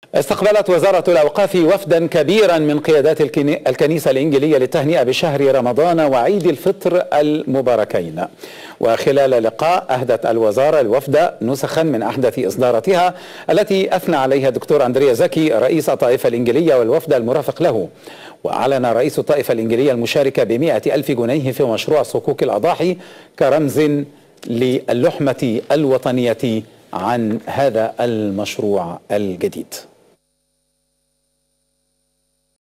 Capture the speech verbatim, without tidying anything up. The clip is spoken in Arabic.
استقبلت وزارة الأوقاف وفدا كبيرا من قيادات الكنيسة الإنجيلية للتهنئة بشهر رمضان وعيد الفطر المباركين. وخلال لقاء أهدت الوزارة الوفد نسخا من أحدث إصداراتها التي أثنى عليها الدكتور أندريا زكي رئيس الطائفة الإنجيلية والوفد المرافق له. وأعلن رئيس الطائفة الإنجيلية المشاركة بمئة ألف جنيه في مشروع صكوك الأضاحي كرمز للحمة الوطنية عن هذا المشروع الجديد.